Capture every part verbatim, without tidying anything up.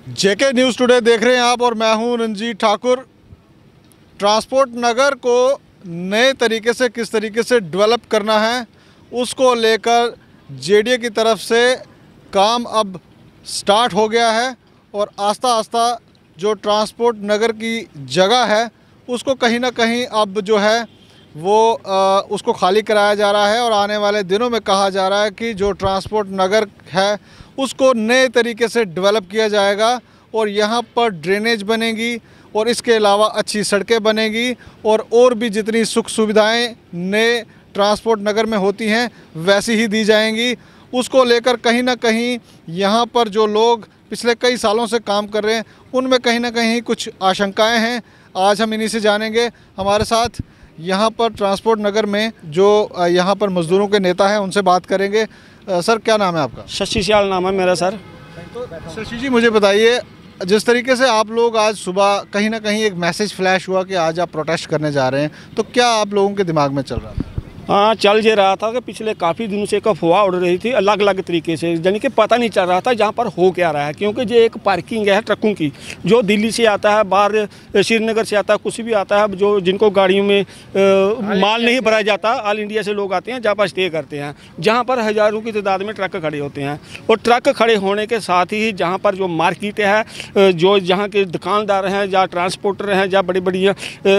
जेके news today देख रहे हैं आप और मैं हूं रंजीत ठाकुर। ट्रांसपोर्ट नगर को नए तरीके से किस तरीके से डेवलप करना है उसको लेकर जेडीए की तरफ से काम अब स्टार्ट हो गया है और आस्ता आस्ता जो ट्रांसपोर्ट नगर की जगह है उसको कहीं ना कहीं अब जो है वो आ, उसको खाली कराया जा रहा है और आने वाले दिनों में कहा जा रहा है कि जो ट्रांसपोर्ट नगर है उसको नए तरीके से डेवलप किया जाएगा और यहाँ पर ड्रेनेज बनेगी और इसके अलावा अच्छी सड़कें बनेगी और और भी जितनी सुख सुविधाएं नए ट्रांसपोर्ट नगर में होती हैं वैसी ही दी जाएंगी। उसको लेकर कहीं ना कहीं यहाँ पर जो लोग पिछले कई सालों से काम कर रहे हैं उनमें कहीं ना कहीं कुछ आशंकाएं हैं। आज हम इन्हीं से जानेंगे। हमारे साथ यहाँ पर ट्रांसपोर्ट नगर में जो यहाँ पर मज़दूरों के नेता हैं उनसे बात करेंगे। सर, क्या नाम है आपका? शशि सियाल नाम है मेरा सर। शशि जी, मुझे बताइए, जिस तरीके से आप लोग आज सुबह कहीं ना कहीं एक मैसेज फ्लैश हुआ कि आज आप प्रोटेस्ट करने जा रहे हैं, तो क्या आप लोगों के दिमाग में चल रहा था? हाँ, चल ये रहा था कि पिछले काफ़ी दिनों से एक अफवाह उड़ रही थी अलग अलग तरीके से, यानी कि पता नहीं चल रहा था जहाँ पर हो क्या रहा है, क्योंकि ये एक पार्किंग है ट्रकों की जो दिल्ली से आता है, बाहर श्रीनगर से आता है, कुछ भी आता है, जो जिनको गाड़ियों में आ, माल नहीं भरा जाता, ऑल इंडिया से लोग आते हैं जहाँ पर स्टे करते हैं, जहाँ पर हज़ारों की तादाद में ट्रक खड़े होते हैं। और ट्रक खड़े होने के साथ ही जहाँ पर जो मार्केट है, जो जहाँ के दुकानदार हैं या ट्रांसपोर्टर हैं या बड़ी बड़ी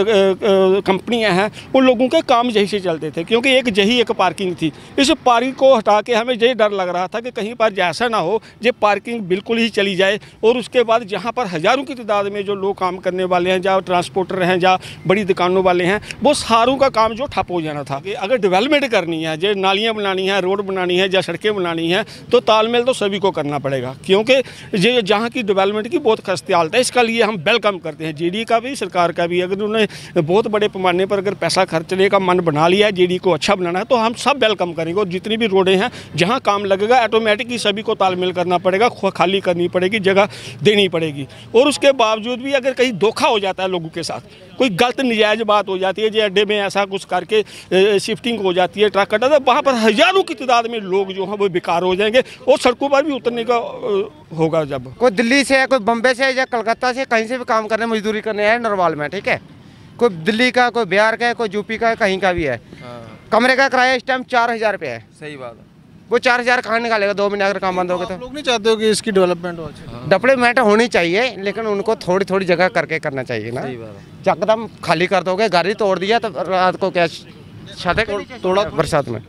कंपनियाँ हैं, उन लोगों के काम यही से चलते थे, क्योंकि एक यही एक पार्किंग थी। इस पार्किंग को हटा के हमें यही डर लग रहा था कि कहीं पर जैसा ना हो ये पार्किंग बिल्कुल ही चली जाए और उसके बाद जहाँ पर हज़ारों की तादाद में जो लोग काम करने वाले हैं, या ट्रांसपोर्टर हैं या बड़ी दुकानों वाले हैं, वो सारों का काम जो ठप हो जाना था। कि अगर डेवलपमेंट करनी है, जो नालियाँ बनानी है, रोड बनानी है या सड़कें बनानी है, तो तालमेल तो सभी को करना पड़ेगा, क्योंकि ये जहाँ की डेवलपमेंट की बहुत खस्ते हालत है। इसका लिए हम वेलकम करते हैं जेडी का भी, सरकार का भी। अगर उन्होंने बहुत बड़े पैमाने पर अगर पैसा खर्चने का मन बना लिया है, जेडी को अच्छा बनाना है, तो हम सब वेलकम करेंगे। और जितनी भी रोडें हैं जहां काम लगेगा ऑटोमेटिकली सभी को तालमेल करना पड़ेगा, खाली करनी पड़ेगी, जगह देनी पड़ेगी। और उसके बावजूद भी अगर कहीं धोखा हो जाता है लोगों के साथ, कोई गलत नजायज बात हो जाती है, जो अड्डे में ऐसा कुछ करके शिफ्टिंग हो जाती है ट्रक अड्डा, तो वहाँ पर हज़ारों की तादाद में लोग जो हैं वो बेकार हो जाएंगे और सड़कों पर भी उतरने का होगा। जब कोई दिल्ली से है, कोई बम्बई से या कलकत्ता से, कहीं से भी काम करने मजदूरी करने आए नरवाल में, ठीक है, कोई दिल्ली का, कोई बिहार का, कोई यूपी का, कहीं का भी है, कमरे का किराया इस टाइम चार हजार रुपये है। सही बात है। वो चार हजार कहाँ निकालेगा दो महीने अगर काम बंद हो गया? तो लोग नहीं चाहते हो कि इसकी डेवलपमेंट हो? डेवलपमेंट होनी चाहिए, लेकिन उनको थोड़ी थोड़ी जगह करके करना चाहिए ना। एकदम खाली कर दोगे, गाड़ी तोड़ दिया तो रात को क्या छाते तोड़ा बरसात में।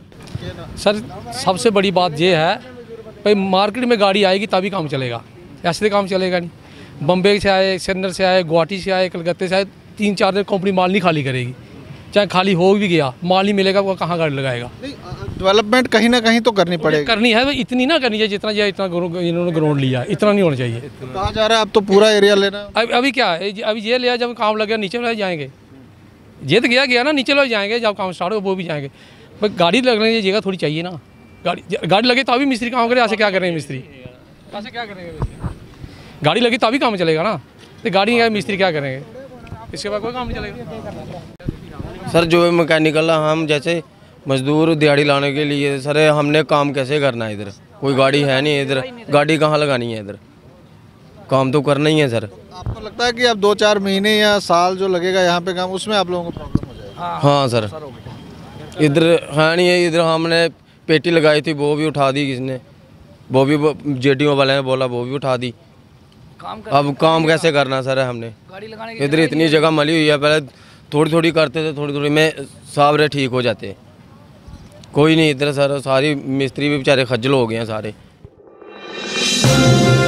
सर, सबसे बड़ी बात ये है भाई, मार्केट में गाड़ी आएगी तभी काम चलेगा, ऐसे काम चलेगा नहीं। बम्बई से आए, श्रीनगर से आए, गुवाहाटी से आए, कलकत्ते से आए, तीन चार दिन कंपनी माल नहीं खाली करेगी। चाहे खाली हो भी गया, माल नहीं मिलेगा, वो कहाँ गाड़ी लगाएगा? डेवलपमेंट कहीं ना कहीं तो करनी पड़ेगी। करनी है, इतनी ना करनी चाहिए जितना ये इतना इन्होंने ग्राउंड लिया, इतना नहीं होना चाहिए। कहाँ जा रहा है अब? तो पूरा एरिया लेना। अब अभी क्या है, अभी ये लिया, जब काम लगे नीचे वाले जाएंगे। ये तो गया गया ना, नीचे वाले जाएंगे, जब काम स्टार्ट हो वो भी जाएंगे। भाई गाड़ी लगने की जगह थोड़ी चाहिए ना। गाड़ी गाड़ी लगे तो अभी मिस्त्री काम करे, ऐसे क्या करेंगे मिस्त्री? ऐसे क्या करेंगे मिस्त्री? गाड़ी लगी तभी काम चलेगा ना, तो गाड़ी नहीं, मिस्त्री क्या करेंगे? इसके बाद कोई काम नहीं चलेगा। सर, जो मैकेनिकल हम जैसे मजदूर दिहाड़ी लाने के लिए, सर हमने काम कैसे करना है? इधर कोई गाड़ी है नहीं, इधर गाड़ी कहाँ लगानी है? इधर काम तो करना ही है सर। आपको लगता है कि अब दो चार महीने या साल जो लगेगा यहाँ पे काम, उसमें आप लोगों को प्रॉब्लम हो जाएगा? हाँ सर, इधर है नहीं है। इधर हमने पेटी लगाई थी, वो भी उठा दी किसने, वो भी जेडीओ वाले ने बोला, वो भी उठा दी। अब काम कैसे करना सर हमने? इधर इतनी जगह मली हुई है, पहले थोड़ी थोड़ी करते थे, थोड़ी थोड़ी में सारे ठीक हो जाते। कोई नहीं इधर सर, सारी मिस्त्री भी बेचारे खज्जल हो गए हैं सारे।